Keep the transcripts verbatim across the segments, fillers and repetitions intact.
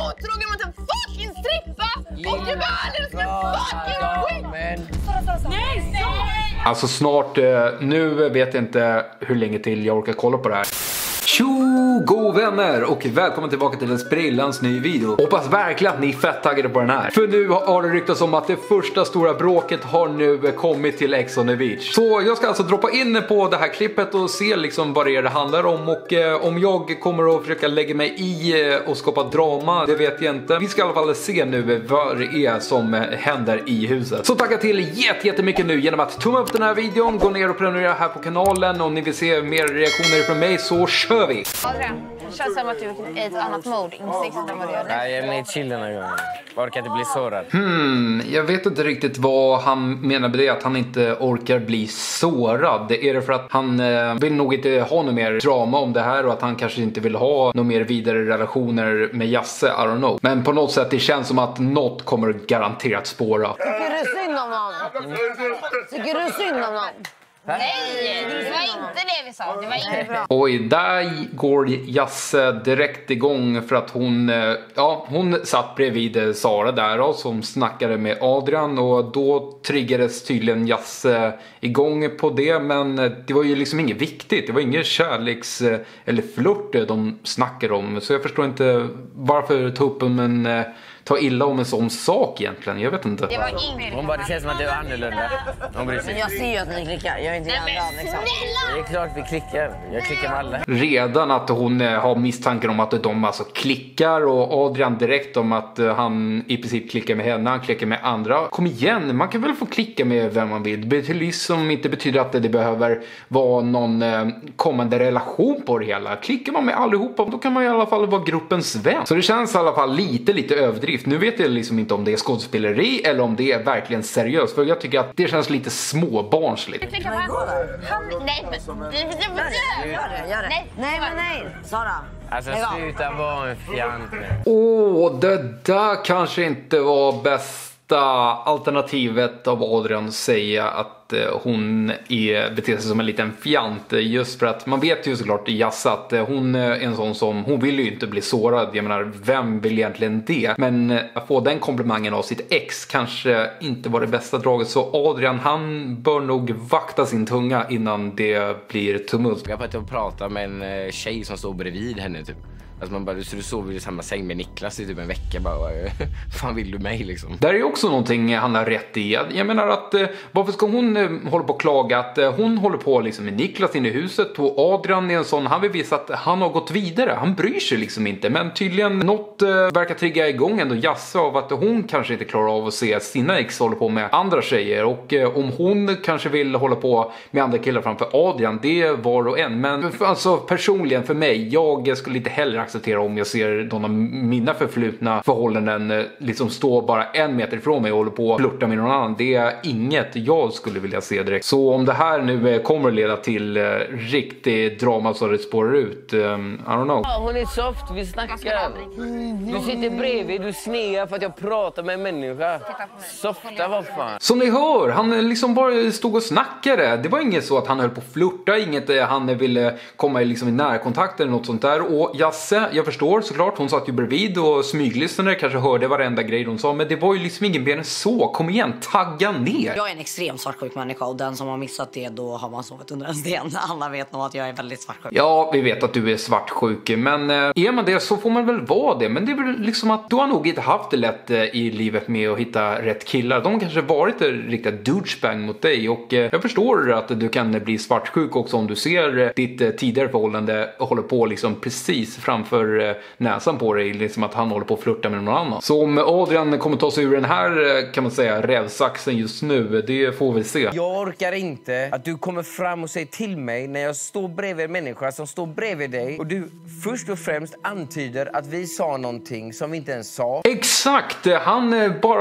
otrogen mot en fucking strippa! Och du var alldeles med fucking skit! Nej, nej! Alltså snart, nu vet jag inte hur länge till jag orkar kolla på det här. Tjo, go vänner och välkommen tillbaka till en sprillans ny video. Hoppas verkligen att ni är fett taggade på den här. För nu har det ryktats om att det första stora bråket har nu kommit till Ex on the Beach. Så jag ska alltså droppa in på det här klippet och se liksom vad det är det handlar om. Och eh, om jag kommer att försöka lägga mig i eh, och skapa drama, det vet jag inte. Vi ska i alla fall se nu vad det är som händer i huset. Så tacka till jätte, jättemycket nu genom att tumma upp den här videon. Gå ner och prenumerera här på kanalen. Om ni vill se mer reaktioner från mig så kör vi! Adrian, det känns som att du är i ett annat mode instinktivt än vad du gör nu. Nej, jag är med chill den här gången. Orkar inte bli sårad. Hmm, jag vet inte riktigt vad han menar med det, att han inte orkar bli sårad. Är det för att han eh, vill nog inte ha något mer drama om det här och att han kanske inte vill ha något mer vidare relationer med Jasse, I don't know. Men på något sätt det känns som att något kommer garanterat spåra. Tycker du synd om någon? Tycker du synd om någon? Nej, det var inte det vi sa. Det var inte bra. Oj, där går Jasse direkt igång för att hon, ja, hon satt bredvid Sara där och som snackade med Adrian och då triggades tydligen Jasse igång på det, men det var ju liksom inget viktigt. Det var ingen kärleks eller flört de snackade om, så jag förstår inte varför ta upp om en ta illa om en sån sak egentligen. Jag vet inte. Det var inget. Hon bara, det känns som att du är annorlunda. Hon bryr sig. Men jag ser ju att ni klickar. Jag är inte jävla liksom. Det är klart vi klickar. Jag klickar med alla. Redan att hon eh, har misstankar om att de alltså klickar och Adrian direkt om att eh, han i princip klickar med henne, han klickar med andra. Kom igen, man kan väl få klicka med vem man vill. Det liksom inte betyder att det, det behöver vara någon eh, kommande relation på det hela. Klickar man med allihopa, då kan man i alla fall vara gruppens vän. Så det känns i alla fall lite, lite överdrift. Nu vet jag liksom inte om det är skådespeleri eller om det är verkligen seriöst. För jag tycker att det känns lite småbarnsligt. Han, nej, men... Gör det, gör det. Nej, nej, men nej. Sara. Alltså sluta vara en fjant. Åh, oh, det där kanske inte var bästa alternativet av Adrian säga att hon är, beter sig som en liten fjant, just för att man vet ju såklart i Jasse att hon är en sån som, hon vill ju inte bli sårad, jag menar vem vill egentligen det, men att få den komplimangen av sitt ex kanske inte var det bästa draget, så Adrian han bör nog vakta sin tunga innan det blir tumult. Jag har börjat prata med en tjej som står bredvid henne typ. Alltså man bara, så du sover i samma säng med Niklas i typ en vecka, bara, fan vill du mig liksom? Där är också någonting han har rätt i. Jag menar att, varför ska hon eh, hålla på och klaga att eh, hon håller på liksom med Niklas inne i huset och Adrian är en sån, han vill visa att han har gått vidare, han bryr sig liksom inte, men tydligen något eh, verkar trigga igång ändå Jasse av att hon kanske inte klarar av att se sina ex hålla på med andra tjejer och eh, om hon kanske vill hålla på med andra killar framför Adrian, det är var och en, men för, alltså personligen för mig, jag skulle inte heller acceptera om jag ser någon av mina förflutna förhållanden liksom stå bara en meter ifrån mig och håller på att flirta med någon annan. Det är inget jag skulle vilja se direkt. Så om det här nu kommer att leda till uh, riktig drama så det spårar ut, um, I don't know. Ja, hon är soft, vi snackar. Du sitter bredvid, du snear för att jag pratar med en människa. Softa, vad fan. Som ni hör, han liksom bara stod och snackade. Det var inget så att han höll på att flirta, inget han ville komma i, liksom i närkontakt eller något sånt där. Och Jasse, jag förstår såklart, hon satt ju bredvid och smyglyssnade, kanske hörde varenda grej de sa, men det var ju liksom ingen mer än så. Kom igen, tagga ner. Jag är en extrem svartsjuk människa och den som har missat det, då har man sovit under en sten. Alla vet nog att jag är väldigt svartsjuk. Ja, vi vet att du är svartsjuk, men eh, är man det så får man väl vara det. Men det är väl liksom att du har nog inte haft det lätt eh, i livet med att hitta rätt killar. De kanske varit en riktig douchebang mot dig och eh, jag förstår att du kan bli svartsjuk också om du ser eh, ditt eh, tidigare förhållande håller på liksom precis framför eh, näsan på dig, liksom att han håller på att flirta med någon annan. Så om Adrian kommer ta sig ur den här, kan man säga, rävsaxen just nu, det får vi se. Jag orkar inte att du kommer fram och säger till mig när jag står bredvid en människa som står bredvid dig och du först och främst antyder att vi sa någonting som vi inte ens sa. Exakt, han bara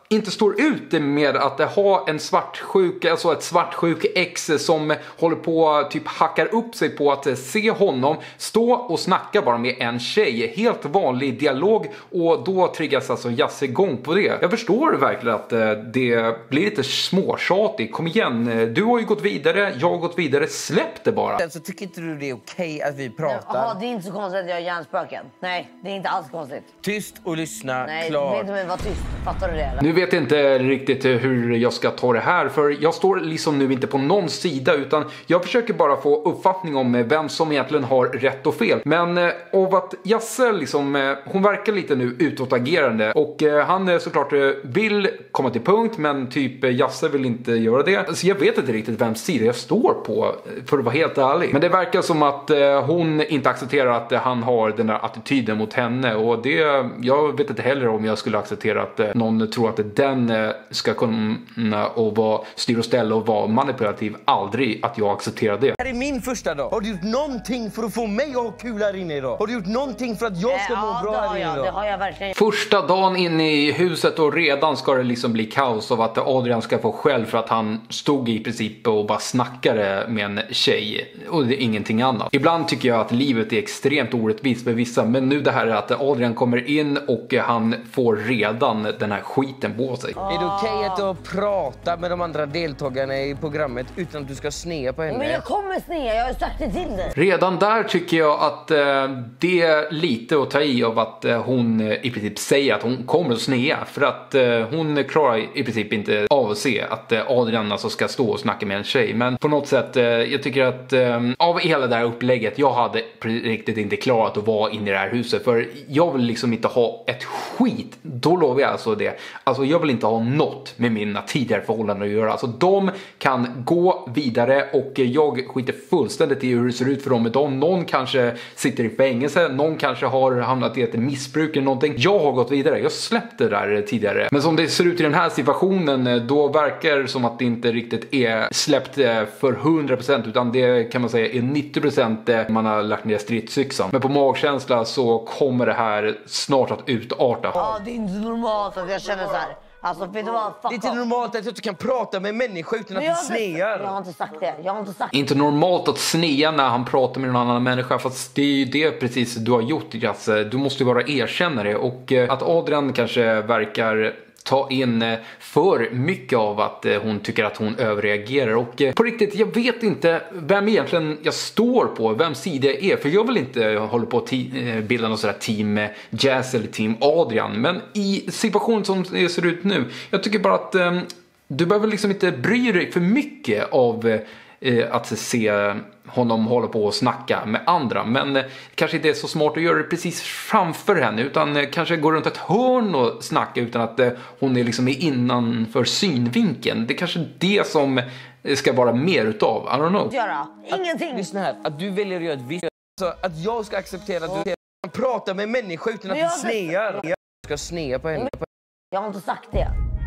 inte står ut med att ha en svartsjuk, alltså ett svartsjuk ex som håller på typ hackar upp sig på att se honom stå och snacka bara med en tjej. Helt vanlig dialog, och då triggas alltså Yasse igång på det. Jag förstår verkligen att det blir lite småtjatigt. Kom igen, du har ju gått vidare, jag har gått vidare, släpp det bara. Så tycker inte du det är okej att vi pratar? Jaha, det är inte så konstigt att jag har hjärnspöken. Nej, det är inte alls konstigt. Tyst och lyssna, Nej, klart. vet du, men var tyst. Fattar du det eller? Nu vet jag inte riktigt hur jag ska ta det här, för jag står liksom nu inte på någon sida, utan jag försöker bara få uppfattning om vem som egentligen har rätt och fel. Men eh, av att Yasse liksom, eh, hon verkar lite nu utåtagerande, och eh, han eh, såklart eh, vill komma till punkt, men typ eh, Yasse vill inte göra det. Alltså jag vet inte riktigt vem sida jag står på, för att vara helt ärlig. Men det verkar som att eh, hon inte accepterar att eh, han har den där attityden mot henne, och det, jag vet inte heller om jag skulle acceptera att eh, någon tror att den eh, ska kunna och vara styr och ställa och vara manipulativ. Aldrig att jag accepterar det. Det här är min första dag. Har du gjort någonting för att få mig att ha kul här inne idag? Har du gjort någonting för att jag ska må Ja, bra det har här inne jag, idag? det har jag verkligen. Första dagen inne i huset och redan ska det liksom bli kaos av att Adrian ska få själv för att han stod i princip och bara snackade med en tjej, och det är ingenting annat. Ibland tycker jag att livet är extremt orättvist med vissa, men nu det här är att Adrian kommer in och han får redan den här skiten på sig. Är det okej att du pratar med de andra deltagarna i programmet utan att du ska snea på henne? Men jag kommer snea, jag har sagt det till dig. Redan där tycker jag att eh, det är lite att ta i av att eh, hon eh, i princip säger att hon kommer att snea, för att eh, hon klarar i princip inte av att se att eh, Adrian alltså ska stå och snacka med en tjej. Men på något sätt, eh, jag tycker att eh, av hela det här upplägget, jag hade riktigt inte klarat att vara inne i det här huset, för jag vill liksom inte ha ett skit, då lovar jag alltså det. Alltså jag vill inte ha något med mina tidigare förhållanden att göra. Alltså de kan gå vidare, och jag skiter fullständigt i hur det ser ut för dem idag. Någon kanske sitter i fängelse, någon kanske har hamnat i ett missbruk eller någonting. Jag har gått vidare, jag släppte det där tidigare. Men som det ser ut i den här situationen, då verkar det som att det inte riktigt är släppt för hundra procent, utan det kan man säga är nittio procent man har lagt ner stridsyxan. Men på magkänsla så kommer det här snart att utarta. Ja, det är inte normalt att jag känner så här. Alltså, vet du vad? Fuck Det är inte off. normalt att du kan prata med en människa utan att Men jag du har inte- Jag snear. har inte sagt det. Jag har inte sagt det. Inte normalt att snea när han pratar med någon annan människa, fast det är ju det precis du har gjort, Yasse. Du måste ju bara erkänna det, och eh, att Adrian kanske verkar ta in för mycket av att hon tycker att hon överreagerar. Och på riktigt, jag vet inte vem egentligen jag står på, vem sida jag är. För jag vill inte hålla på att bilda något sådär team Jazz eller team Adrian. Men i situationen som det ser ut nu, jag tycker bara att um, du behöver liksom inte bry dig för mycket av uh, att se honom hålla på och snacka med andra. Men eh, kanske inte är så smart att göra det precis framför henne, utan eh, kanske gå runt ett hörn och snacka utan att eh, hon är liksom innanför synvinkeln. Det är kanske det som eh, ska vara mer utav. I don't know. Göra. Ingenting. Lyssna här, att du väljer att göra ett visst... Alltså, att jag ska acceptera att du kan prata med en människa utan att Men jag du har- snear. Jag ska snea på henne. Jag har inte sagt det.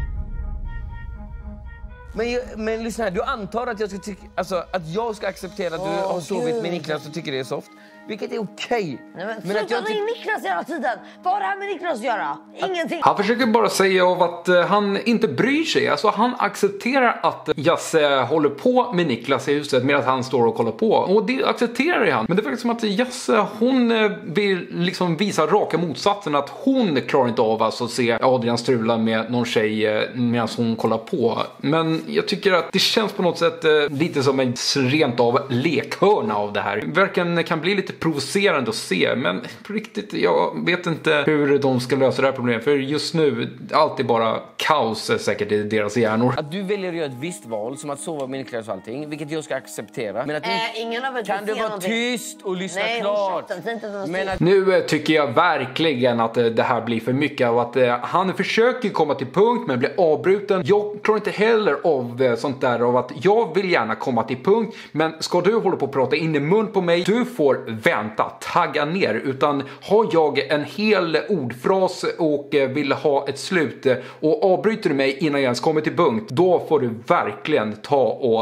Men, jag- men lyssna här, du antar att jag ska tycka, alltså att jag ska acceptera att du Åh, har sovit Gud. med Niklas och tycker det är soft. Vilket är okej. Nej, men Men sluta att jag ta tyck- in Niklas hela tiden. Vad har det här med Niklas att göra? Ingenting. Han försöker bara säga av att eh, han inte bryr sig. Alltså han accepterar att Yasse håller på med Niklas i huset medan han står och kollar på. Och det accepterar han. Men det verkar som att Yasse, hon eh, vill liksom visa raka motsatsen. Att hon klarar inte av alltså, att se Adrian strula med någon tjej eh, medan hon kollar på. Men jag tycker att det känns på något sätt eh, lite som en rent av lekhörna av det här. Verkligen kan bli lite provocerande att se, men på riktigt, jag vet inte hur de ska lösa det här problemet, för just nu, allt är bara kaos säkert i deras hjärnor. Att du väljer att göra ett visst val, som att sova med Niklas och allting, vilket jag ska acceptera. Men att du... Äh, ingen har väl Kan fått du se vara någonting? tyst och lyssna Nej, håll klart? käften, säg inte något Men tyst. att... Nu eh, tycker jag verkligen att eh, det här blir för mycket av att eh, han försöker komma till punkt men blir avbruten. Jag klarar inte heller av eh, sånt där av att jag vill gärna komma till punkt, men ska du hålla på och prata in i mun på mig, du får vänta, tagga ner. Utan har jag en hel ordfras och eh, vill ha ett slut eh, och avbryter du mig innan jag ens kommer till punkt, då får du verkligen ta och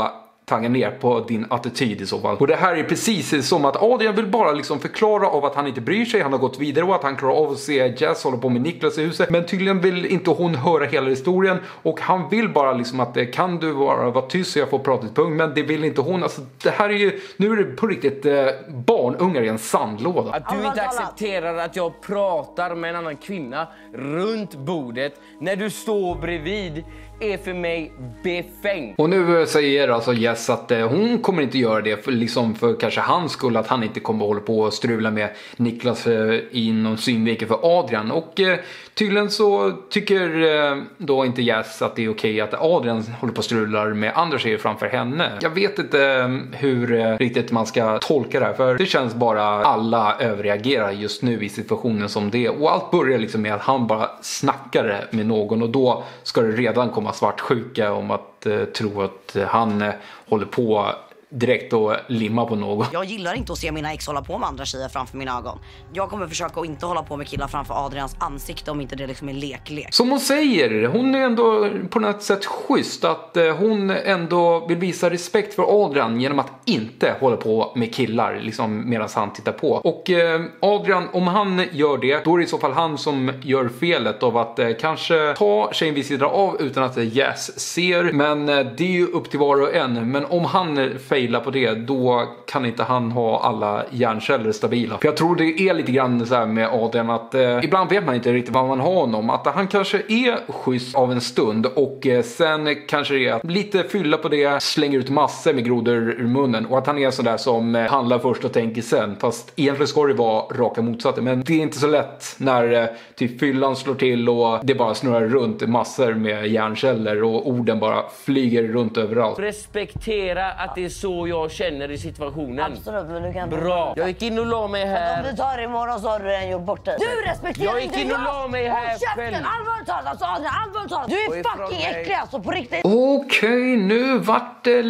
tagga ner på din attityd i så fall. Och det här är precis som att Adrian vill bara liksom förklara av att han inte bryr sig, han har gått vidare och att han klarar av att se Jess hålla på med Niklas i huset. Men tydligen vill inte hon höra hela historien och han vill bara liksom att kan du vara, vara tyst så jag får prata ett punkt, men det vill inte hon. Alltså det här är ju, nu är det på riktigt eh, barnungar i en sandlåda. Att du inte accepterar att jag pratar med en annan kvinna runt bordet när du står bredvid är för mig befängt. Och nu säger alltså Jess att eh, hon kommer inte göra det för, liksom för kanske hans skull, att han inte kommer hålla på och strula med Niklas eh, i någon synvinkel för Adrian. Och eh, tydligen så tycker eh, då inte Jess att det är okej att Adrian håller på och strular med andra tjejer framför henne. Jag vet inte eh, hur eh, riktigt man ska tolka det här, för det känns bara alla överreagerar just nu i situationen som det. Och allt börjar liksom med att han bara snackar med någon och då ska det redan komma svartsjuka om att eh, tro att eh, han eh, håller på direkt och limma på någon. Jag gillar inte att se mina ex hålla på med andra tjejer framför mina ögon. Jag kommer försöka att inte hålla på med killar framför Adrians ansikte om inte det liksom är lek-lek. Som hon säger, hon är ändå på något sätt schysst att eh, hon ändå vill visa respekt för Adrian genom att inte hålla på med killar liksom medan han tittar på. Och eh, Adrian, om han gör det, då är det i så fall han som gör felet av att eh, kanske ta tjejen vid sidan av utan att eh, Jess ser. Men eh, det är ju upp till var och en. Men om han failar på det, då kan inte han ha alla hjärnceller stabila. För jag tror det är lite grann så här med Adrian att eh, ibland vet man inte riktigt vad man har honom. Att han kanske är schysst av en stund och eh, sen kanske det är att lite fylla på det, slänger ut massor med grodor ur munnen. Och att han är sån där som eh, handlar först och tänker sen. Fast egentligen ska det vara raka motsatser. Men det är inte så lätt när eh, typ fyllan slår till och det bara snurrar runt massor med hjärnceller och orden bara flyger runt överallt. Respektera att det är så jag känner i situationen. Absolut, men du kan inte... Bra. Jag gick in och la mig här. Om du tar imorgon så har du redan gjort bort det. Du respekterar Jag gick in och la mig här själv. Allvarligt talat, alltså Adrian, allvarligt talat. Du är fucking äcklig alltså, på riktigt. Okej, nu vart det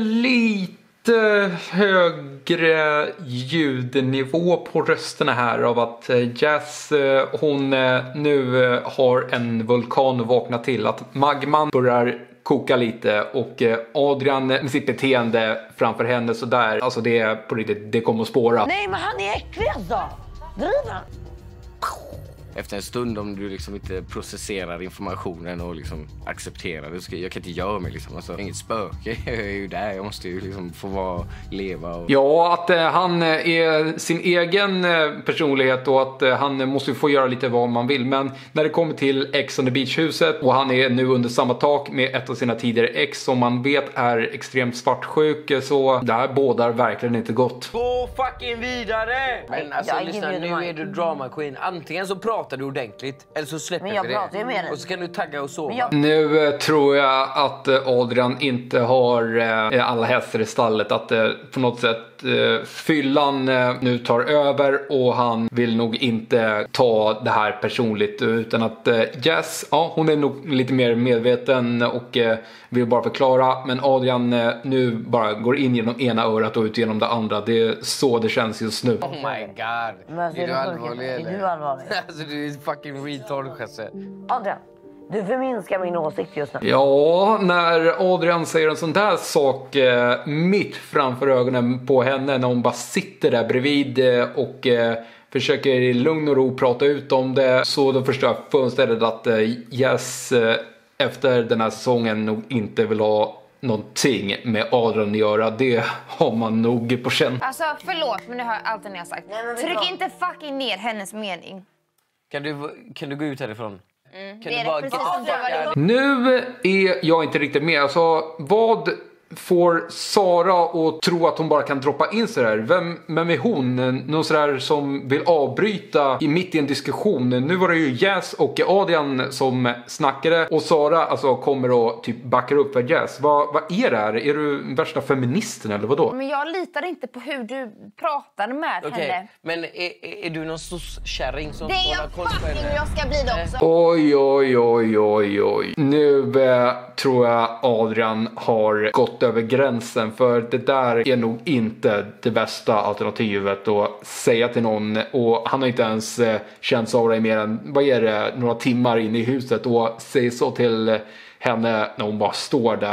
lite högre ljudnivå på rösterna här av att Jess, hon nu har en vulkan att vakna till. Att magman börjar koka lite och Adrian med sitt beteende framför henne så där, alltså det är på riktigt, det kommer att spåra. Nej, men han är äcklig alltså. Driver han? Efter en stund, om du liksom inte processerar informationen och liksom accepterar det, så jag kan inte göra mig liksom, alltså, inget spöke, jag är ju där, jag måste ju liksom få vara, leva och... Ja, att eh, han är sin egen eh, personlighet och att eh, han måste få göra lite vad man vill, men när det kommer till Ex on the Beach-huset och han är nu under samma tak med ett av sina tidigare ex som man vet är extremt svartsjuk, så det här bådar verkligen inte gott. Gå fucking vidare! Men alltså Jag lyssna, ger nu mig. är du drama queen. Antingen så pratar du ordentligt eller så släpper Men jag vi det. pratar ju med dig. Och så kan du tagga och sova. Men jag- Nu eh, tror jag att eh, Adrian inte har eh, alla hästar i stallet, att eh, på något sätt eh, fyllan eh, nu tar över och han vill nog inte ta det här personligt, utan att eh, Jess, ja, hon är nog lite mer medveten och eh, vill bara förklara, men Adrian eh, nu bara går in genom ena örat och ut genom det andra. Det är så det känns just nu. Oh my god. Men alltså, är du sjukt? allvarlig Är eller? du allvarlig? Alltså du är fucking retard, Jesse. Adrian, du förminskar min åsikt just nu. Ja, när Adrian säger en sån där sak eh, mitt framför ögonen på henne, när hon bara sitter där bredvid eh, och eh, försöker i lugn och ro prata ut om det, så då förstår jag fullständigt att eh, Jess eh, efter den här säsongen nog inte vill ha någonting med Adrian att göra. Det har man nog på känn. Alltså förlåt, men det har allt ni har sagt. Nej, men vet Tryck du vad? inte fucking ner hennes mening. Kan du, kan du gå ut härifrån? Mm, Kan det du är bara precis get som the det fuck var. out? Nu är jag inte riktigt med. Alltså, vad får Sara att tro att hon bara kan droppa in så där? Vem, vem är hon? Någon sådär som vill avbryta i mitt i en diskussion. Nu var det ju Jess och Adrian som snackade och Sara alltså kommer och typ backar upp för Jess. Vad, vad är det här? Är du värsta feministen eller vadå? Men jag litar inte på hur du pratade med Okej, henne. men är, är, är du någon soc-kärring som Det är håller jag koll på fucking henne? och jag ska bli det också. Oj, oj, oj, oj, oj. Nu eh, tror jag Adrian har gått över gränsen, för det där är nog inte det bästa alternativet att säga till någon, och han har inte ens eh, känt Sara i mer än, vad är det, några timmar in i huset och säger så till henne när hon bara står där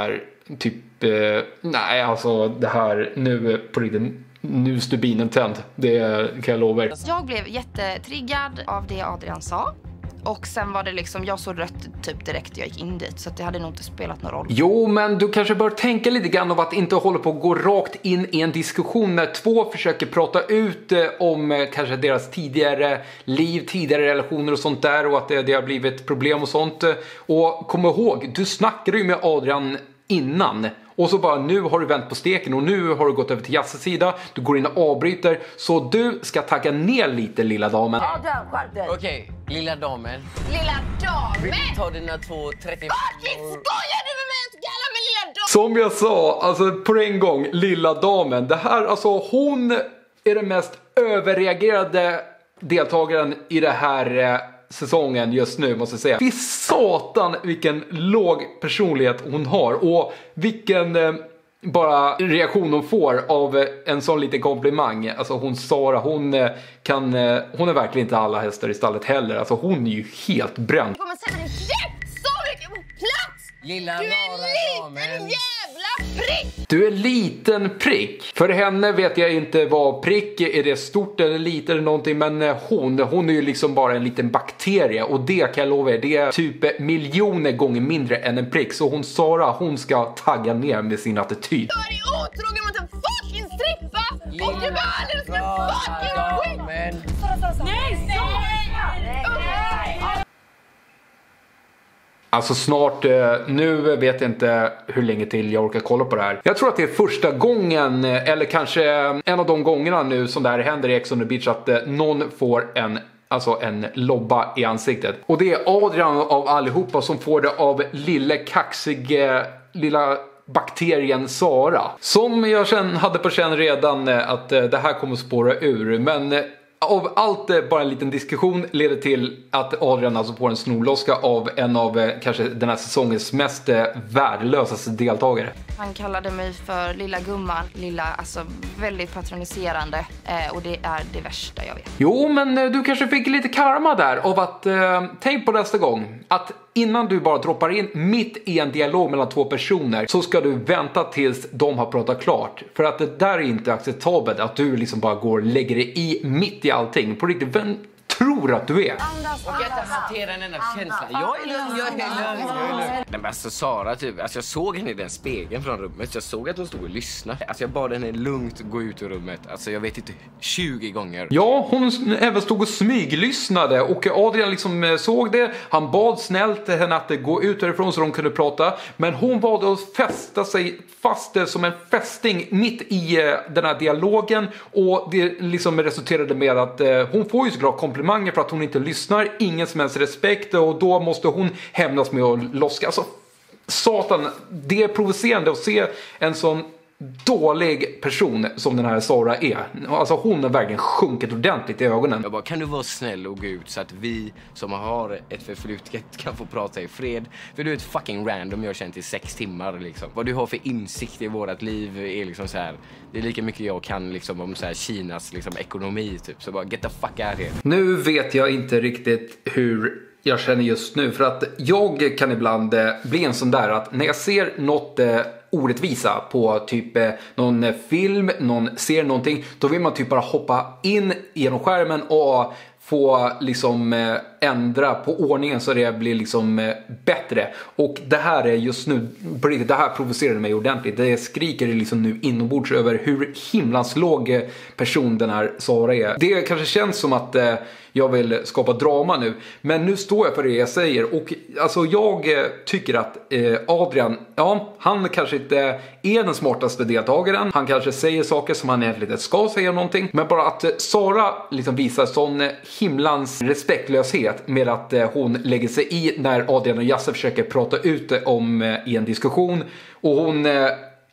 typ, eh, nej alltså det här nu på riktigt, nu är stubinen tänd, det kan jag lova er. Jag blev jättetriggad av det Adrian sa. Och sen var det liksom, jag såg rött typ direkt jag gick in dit. Så att det hade nog inte spelat någon roll. Jo, men du kanske bör tänka lite grann av att inte hålla på att gå rakt in i en diskussion när två försöker prata ut eh, om eh, kanske deras tidigare liv, tidigare relationer och sånt där. Och att det, det har blivit problem och sånt. Och kom ihåg, du snackade ju med Adrian innan. Och så bara, nu har du vänt på steken och nu har du gått över till Jasses sida. Du går in och avbryter. Så du ska tagga ner lite, lilla damen. Okej, okay, lilla damen. Lilla damen! Ta dina två trettio... Fucking skojar du med mig att kalla mig lilla damen? Som jag sa, alltså på en gång, lilla damen. Det här, alltså hon är den mest överreagerade deltagaren i det här eh, säsongen just nu, måste jag säga. Fy satan vilken låg personlighet hon har och vilken eh, bara reaktion hon får av eh, en sån liten komplimang. Alltså hon Sara, hon eh, kan eh, hon är verkligen inte alla hästar i stallet heller. Alltså hon är ju helt bränd. Jag kommer sätta din käpp så mycket på plats! Lilla Du är Nara en damen. liten jävla prick! Du är liten prick. För henne vet jag inte vad prick är. Är det stort eller litet eller någonting. Men hon, hon är ju liksom bara en liten bakterie. Och det kan jag lova er, det är typ miljoner gånger mindre än en prick. Så hon Sara, hon ska tagga ner med sin attityd. Du är otrogen mot en fucking strippa! Och du behandlar som en fucking skit! Nej, nej! Alltså snart, nu vet jag inte hur länge till jag orkar kolla på det här. Jag tror att det är första gången, eller kanske en av de gångerna nu som det här händer i Ex on the Beach, att någon får en, alltså en lobba i ansiktet. Och det är Adrian av allihopa som får det av lille kaxige, lilla bakterien Sara. Som jag sen hade på känn redan att det här kommer spåra ur, men av allt bara en liten diskussion leder till att Adrian alltså får en snorloska av en av kanske den här säsongens mest värdelösaste deltagare. Han kallade mig för lilla gumman, lilla, alltså väldigt patroniserande eh, och det är det värsta jag vet. Jo, men du kanske fick lite karma där av att, eh, tänk på nästa gång, att innan du bara droppar in mitt i en dialog mellan två personer så ska du vänta tills de har pratat klart. För att det där är inte acceptabelt att du liksom bara går och lägger dig i mitt i allting. På riktigt, vem tror att du är? Och jag inte hantera en enda känsla. Jag är lugn, jag är lugn, jag är lugn. Nej, men alltså Sara, typ, alltså jag såg henne i den spegeln från rummet. Jag såg att hon stod och lyssnade. Alltså jag bad henne lugnt gå ut ur rummet. Alltså jag vet inte, tjugo gånger. Ja, hon även stod och smyglyssnade. Och Adrian liksom såg det. Han bad snällt henne att gå ut därifrån så de kunde prata. Men hon bad att fästa sig fast som en fästing mitt i den här dialogen. Och det liksom resulterade med att hon får ju såklart komplimanger för att hon inte lyssnar. Ingen som helst respekt. Och då måste hon hämnas med att loska. Alltså, satan, det är provocerande att se en sån dålig person som den här Sara är. Alltså hon har verkligen sjunkit ordentligt i ögonen. Jag bara, kan du vara snäll och gå ut så att vi som har ett förflutet kan få prata i fred? För du är ett fucking random jag har känt i sex timmar liksom. Vad du har för insikt i vårat liv är liksom så här. Det är lika mycket jag kan liksom om så här Kinas liksom ekonomi typ. Så bara get the fuck out here. Nu vet jag inte riktigt hur jag känner just nu, för att jag kan ibland eh, bli en sån där att när jag ser något eh, orättvisa på typ eh, någon eh, film, någon ser någonting, då vill man typ bara hoppa in genom skärmen och få liksom eh, ändra på ordningen så det blir liksom eh, bättre. Och det här är just nu, det här provocerar mig ordentligt. Det skriker liksom nu inombords över hur himlans låg person den här Sara är. Det kanske känns som att eh, jag vill skapa drama nu, men nu står jag för det jag säger. Och alltså jag eh, tycker att eh, Adrian, ja, han kanske inte är den smartaste deltagaren. Han kanske säger saker som han egentligen inte ska säga någonting. Men bara att eh, Sara liksom visar sån eh, himlans respektlöshet med att eh, hon lägger sig i när Adrian och Jasse försöker prata ut om eh, i en diskussion. Och hon eh,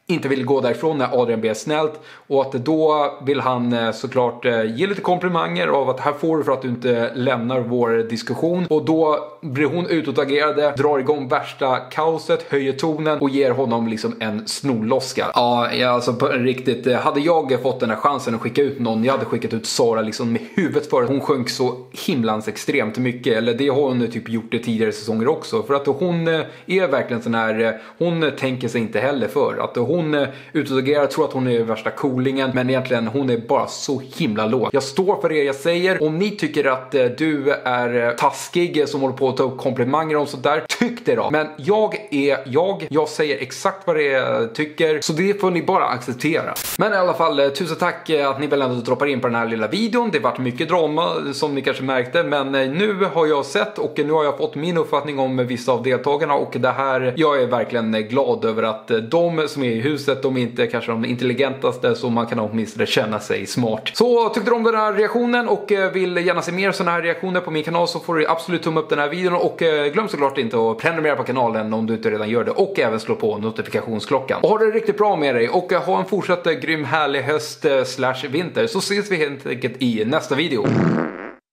inte vill gå därifrån när Adrian ber snällt. Och att då vill han såklart ge lite komplimanger av att här får du för att du inte lämnar vår diskussion. Och då blir hon utåtagerade, drar igång värsta kaoset, höjer tonen och ger honom liksom en snorloska. Ja, alltså på riktigt, hade jag fått den här chansen att skicka ut någon, jag hade skickat ut Sara liksom med huvudet för. Hon sjönk så himlans extremt mycket, eller det har hon typ gjort i tidigare säsonger också. För att hon är verkligen sån här, hon tänker sig inte heller för. Att hon utåtagerar, tror att hon är värsta coolingen, men egentligen hon är bara så himla låg. Jag står för det jag säger. Om ni tycker att du är taskig som håller på att ta upp komplimanger och sånt där, tyck det då. Men jag är jag, jag säger exakt vad det är jag tycker, så det får ni bara acceptera. Men i alla fall, tusen tack att ni väl ändå droppar in på den här lilla videon. Det har varit mycket drama som ni kanske märkte, men nu har jag sett och nu har jag fått min uppfattning om vissa av deltagarna, och det här, jag är verkligen glad över att de som är i huset, de är inte kanske de intelligentaste, så man kan åtminstone känna sig smart. Så tyckte du om den här reaktionen och vill gärna se mer sådana här reaktioner på min kanal, så får du absolut tumma upp den här videon, och glöm såklart inte att prenumerera på kanalen om du inte redan gör det, och även slå på notifikationsklockan. Och ha det riktigt bra med dig och ha en fortsatt grym härlig höst slash vinter, så ses vi helt enkelt i nästa video.